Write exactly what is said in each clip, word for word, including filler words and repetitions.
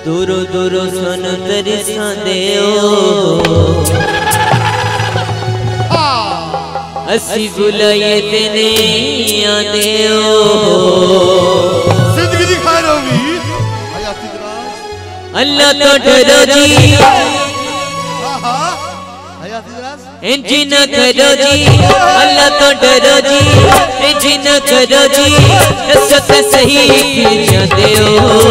दूरो दूरो सन तरसा देओ असी बुलाए ते नहीं आते हो जिंदगी दी खैर होगी अल्लाह तो डरो जी इंजी न करो जी अल्लाह तो डरो जी इंजी न करो जी सत सही जाते हो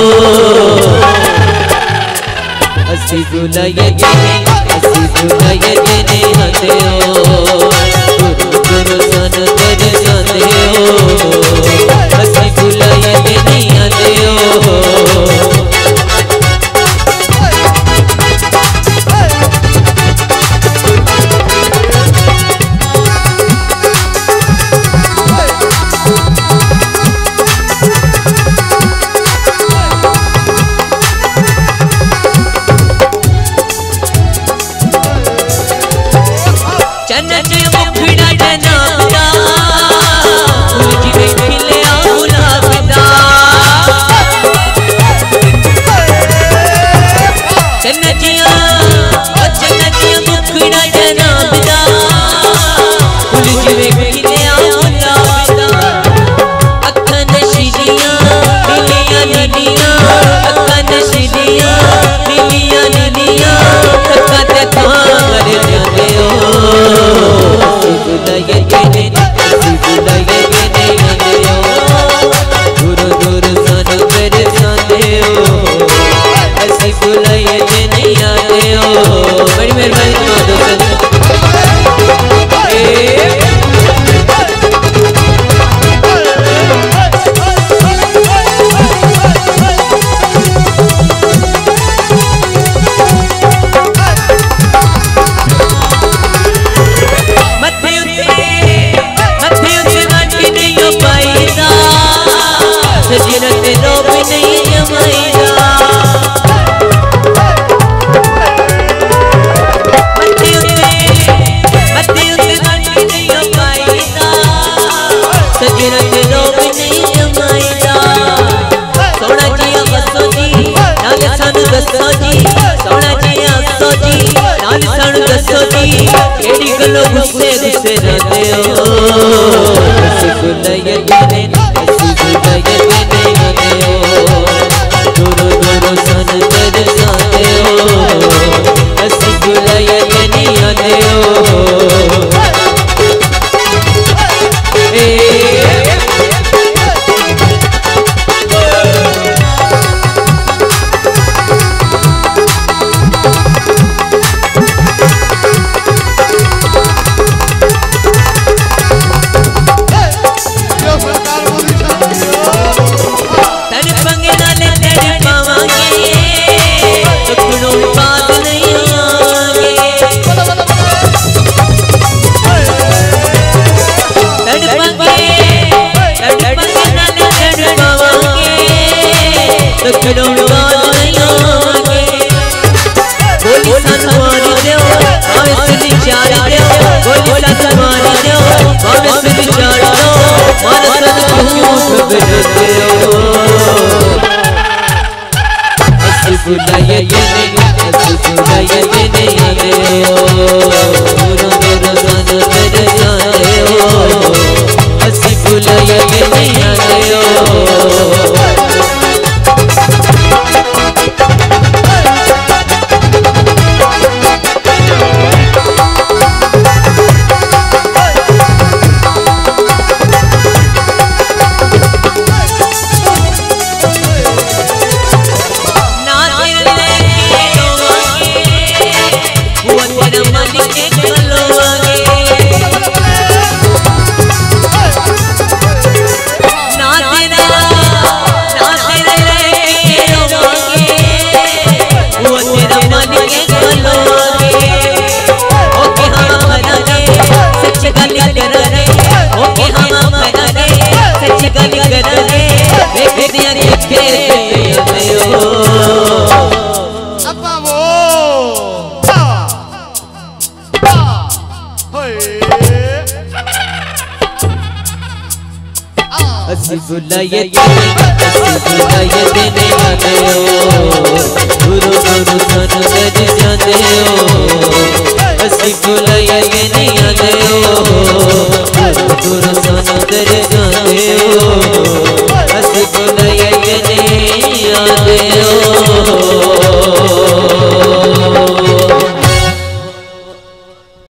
असी बुलाए ते असी बुलाए ते नहीं आते हो दूरो सन तरसा देओ असी बुलाए ते नहीं आते हो गुस्से गुस्से रहते हो असी बुलाए ते असी बुलाए ते नहीं आते हो दूरो दूरो सन तरसा देओ असी बुलाए ते नहीं आते हो बुलाए ते नहीं असी बुलाए ते नहीं आते हो दूरो दूरो सन तरसा देओ असी बुलाए ते नहीं आते हो असी बुलाए ते असी बुलाए ते नहीं आते हो। दर्शन दे